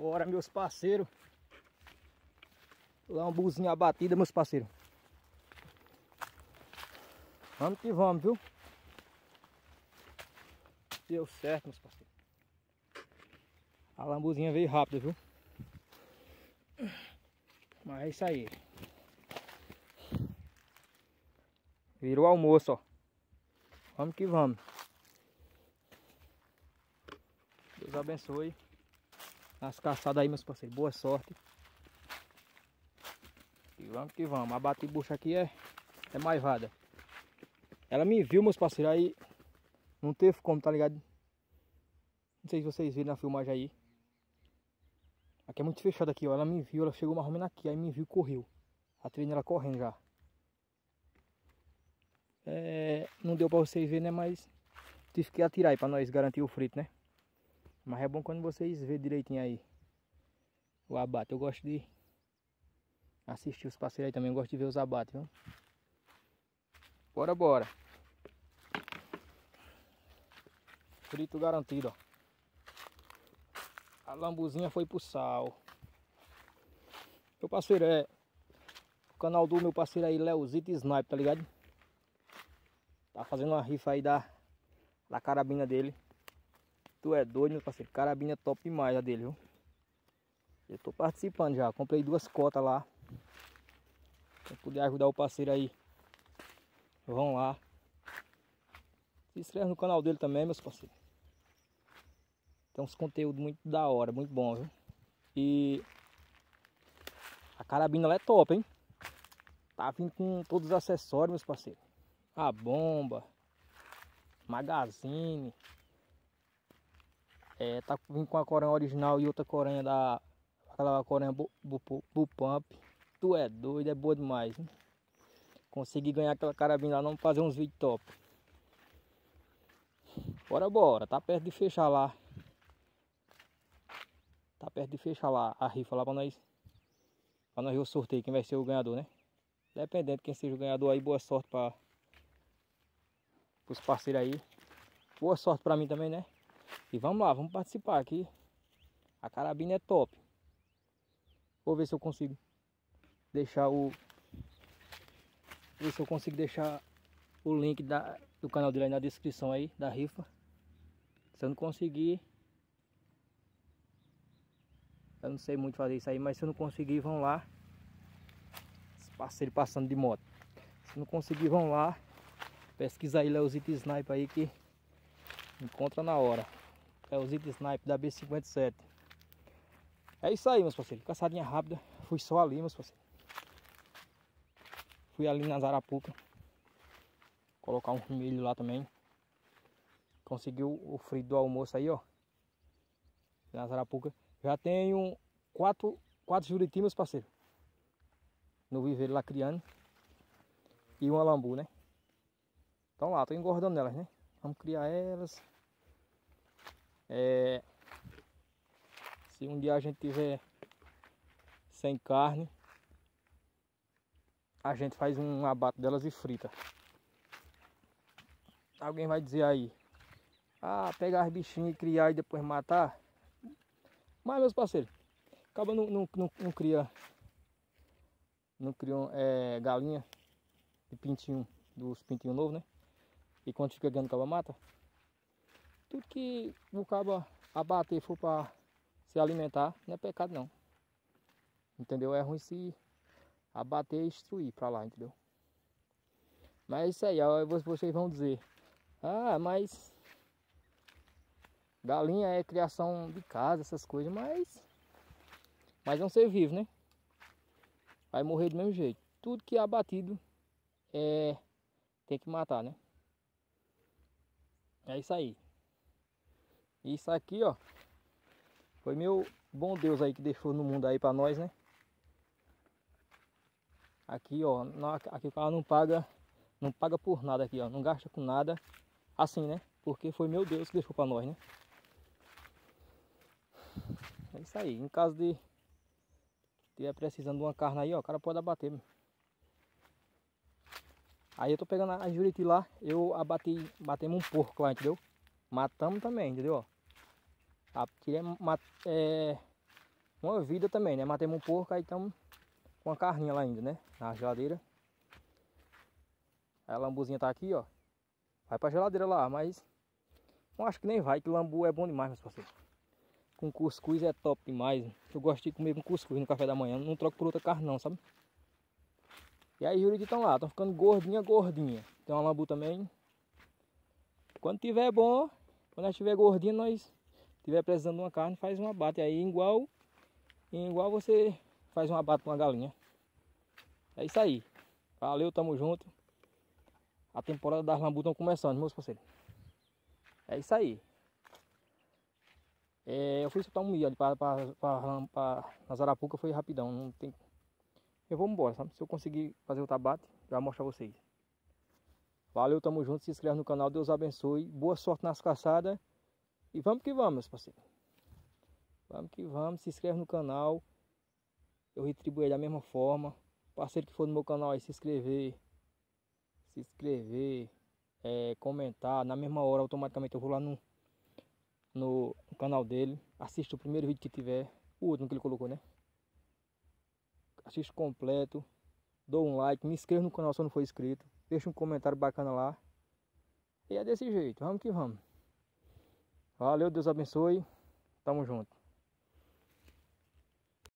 Bora, meus parceiros. Lambuzinha abatida, meus parceiros. Vamos que vamos, viu? Deu certo, meus parceiros. A lambuzinha veio rápido, viu? Mas é isso aí. Virou almoço, ó. Vamos que vamos. Deus abençoe as caçadas aí, meus parceiros. Boa sorte. E vamos que vamos. A bate-bucha aqui é maivada. Ela me viu, meus parceiros, aí não teve como, tá ligado? Não sei se vocês viram na filmagem aí. Aqui é muito fechado aqui, ó. Ela me viu, ela chegou mais ou menos aqui, aí me viu e correu. A treina ela correndo já. Não deu pra vocês verem, né? Mas tive que atirar aí pra nós garantir o frito, né? Mas é bom quando vocês verem direitinho aí o abate. Eu gosto de assistir os parceiros aí também, eu gosto de ver os abates, viu? Bora, bora. Frito garantido, ó. A lambuzinha foi pro sal. Meu parceiro, o canal do meu parceiro aí, Leozito Snipe, tá ligado? Tá fazendo uma rifa aí da carabina dele. Tu é doido, meu parceiro. Carabina top demais a dele, viu? Eu tô participando já. Comprei 2 cotas lá. Quem puder ajudar o parceiro aí, vão lá. Se inscreve no canal dele também, meus parceiros. Tem uns conteúdos muito da hora, muito bom, viu? E a carabina ela é top, hein? Tá vindo com todos os acessórios, meus parceiros. A bomba, magazine. Tá vindo com a coranha original e outra coranha aquela coranha Bullpump. Tu é doido, é boa demais, hein? Consegui ganhar aquela carabina lá, vamos fazer uns vídeos top. Bora, bora, tá perto de fechar lá. Tá perto de fechar lá a rifa lá pra nós ver o sorteio, quem vai ser o ganhador, né? Dependendo de quem seja o ganhador aí, boa sorte pros parceiros aí. Boa sorte pra mim também, né? E vamos lá, vamos participar aqui. A carabina é top. Vou ver se eu consigo deixar o link do canal dele aí na descrição aí, da rifa. Se eu não conseguir, eu não sei muito fazer isso aí, mas se eu não conseguir, vão lá. Os parceiros passando de moto. Se não conseguir, vão lá. Pesquisa aí Leozito Snipe aí que encontra na hora. Leozito Snipe da B57. É isso aí, meus parceiros. Caçadinha rápida. Fui só ali, meus parceiros. Fui ali na Zarapuca. Colocar um milho lá também. Conseguiu o frito do almoço aí, ó. Na Zarapuca. Já tenho 4 juriti, meus parceiros. No viveiro lá criando. E uma lambu, né? Então lá, tô engordando elas, né? Vamos criar elas. Se um dia a gente tiver sem carne, a gente faz um abate delas e frita. Alguém vai dizer aí, pegar as bichinhas e criar e depois matar. Mas, meus parceiros, acaba não cria galinha de pintinho, dos pintinhos novos, né? E quando fica ganhando, acaba mata. Tudo que o cabo abater for para se alimentar, não é pecado não. Entendeu? É ruim se abater e destruir para lá, entendeu? Mas é isso aí, vocês vão dizer, mas galinha é criação de casa, essas coisas, mas é um ser vivo, né? Vai morrer do mesmo jeito. Tudo que é abatido tem que matar, né? É isso aí. Isso aqui, ó, foi meu bom Deus aí que deixou no mundo aí pra nós, né? Aqui, ó, aqui o cara não paga por nada aqui, ó, não gasta com nada, assim, né? Porque foi meu Deus que deixou pra nós, né? É isso aí. Em caso de estiver precisando de uma carne aí, ó, o cara pode abater. Aí eu tô pegando a juriti lá, batemos um porco lá, entendeu? Matamos também, entendeu? uma vida também, né? Matemos um porco, aí estamos com a carninha lá ainda, né? Na geladeira. Aí a lambuzinha tá aqui, ó. Vai pra geladeira lá, mas eu acho que nem vai, que lambu é bom demais, meus parceiros. Com cuscuz é top demais. Eu gosto de comer com cuscuz no café da manhã. Não troco por outra carne não, sabe? E aí os Juriti estão lá, estão ficando gordinha. Tem uma lambu também. Quando tiver bom, quando nós tiver gordinho, nós tiver precisando de uma carne, faz um abate aí igual você faz um abate com uma galinha. É isso aí. Valeu, tamo junto. A temporada das lambu estão começando, meus parceiros. É isso aí. Eu fui soltar um milho ali na Zarapuca, foi rapidão. Não tem... Eu vou embora, sabe? Se eu conseguir fazer o tabate, já vou mostrar a vocês. Valeu, tamo junto. Se inscreve no canal, Deus abençoe. Boa sorte nas caçadas. E vamos que vamos, meus parceiros. Vamos que vamos. Se inscreve no canal. Eu retribuo da mesma forma. Parceiro que for no meu canal aí, se inscrever, comentar. Na mesma hora, automaticamente eu vou lá no canal dele. Assiste o primeiro vídeo que tiver. O último que ele colocou, né? Assiste completo. Dou um like. Me inscreva no canal se não for inscrito. Deixa um comentário bacana lá. E é desse jeito. Vamos que vamos. Valeu, Deus abençoe. Tamo junto.